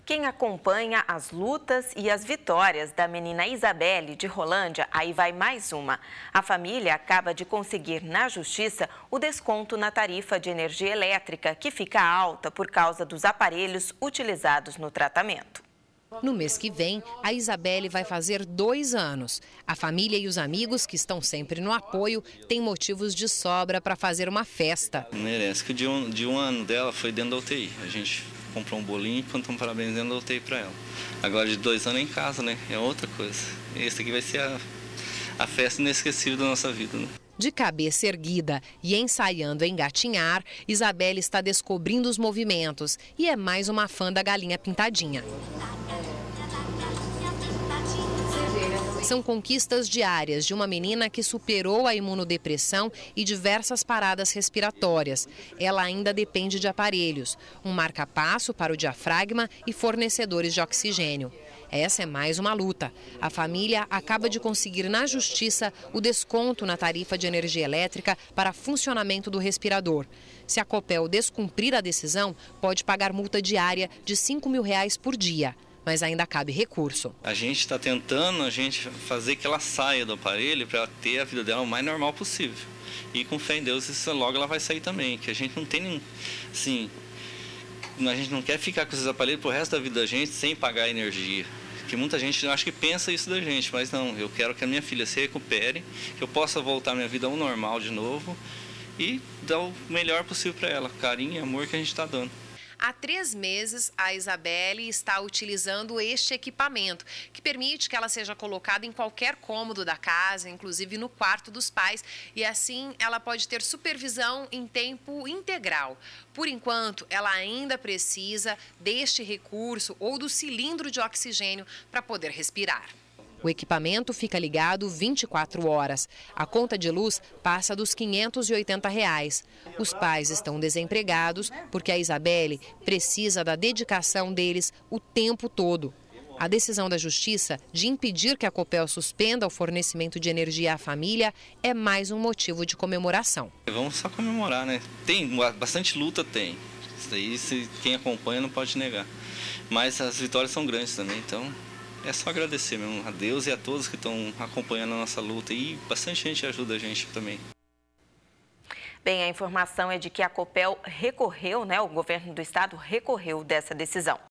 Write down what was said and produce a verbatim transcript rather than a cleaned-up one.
Quem acompanha as lutas e as vitórias da menina Isabelle de Rolândia, aí vai mais uma. A família acaba de conseguir na justiça o desconto na tarifa de energia elétrica, que fica alta por causa dos aparelhos utilizados no tratamento. No mês que vem, a Isabelle vai fazer dois anos. A família e os amigos, que estão sempre no apoio, têm motivos de sobra para fazer uma festa. Merece, que de um, de um ano dela foi dentro da U T I. A gente comprou um bolinho e cantou um parabéns dentro da U T I para ela. Agora de dois anos é em casa, né? É outra coisa. Esse aqui vai ser a, a festa inesquecível da nossa vida, né? De cabeça erguida e ensaiando engatinhar, Isabelle está descobrindo os movimentos e é mais uma fã da galinha pintadinha. São conquistas diárias de uma menina que superou a imunodepressão e diversas paradas respiratórias. Ela ainda depende de aparelhos, um marca-passo para o diafragma e fornecedores de oxigênio. Essa é mais uma luta. A família acaba de conseguir na justiça o desconto na tarifa de energia elétrica para funcionamento do respirador. Se a Copel descumprir a decisão, pode pagar multa diária de cinco mil reais por dia. Mas ainda cabe recurso. A gente está tentando a gente fazer que ela saia do aparelho para ela ter a vida dela o mais normal possível. E com fé em Deus, isso logo ela vai sair também. Que a gente não tem, assim, a gente não quer ficar com esses aparelhos pro resto da vida da gente sem pagar energia. Que muita gente, eu acho que pensa isso da gente, mas não. Eu quero que a minha filha se recupere, que eu possa voltar a minha vida ao normal de novo e dar o melhor possível para ela, carinho e amor que a gente está dando. Há três meses, a Isabelle está utilizando este equipamento, que permite que ela seja colocada em qualquer cômodo da casa, inclusive no quarto dos pais, e assim ela pode ter supervisão em tempo integral. Por enquanto, ela ainda precisa deste recurso ou do cilindro de oxigênio para poder respirar. O equipamento fica ligado vinte e quatro horas. A conta de luz passa dos quinhentos e oitenta reais. Os pais estão desempregados porque a Isabelle precisa da dedicação deles o tempo todo. A decisão da Justiça de impedir que a Copel suspenda o fornecimento de energia à família é mais um motivo de comemoração. Vamos só comemorar, né? Tem bastante luta, tem. Isso aí, se quem acompanha não pode negar. Mas as vitórias são grandes também, então é só agradecer mesmo a Deus e a todos que estão acompanhando a nossa luta. E bastante gente ajuda a gente também. Bem, a informação é de que a Copel recorreu, né? O governo do estado recorreu dessa decisão.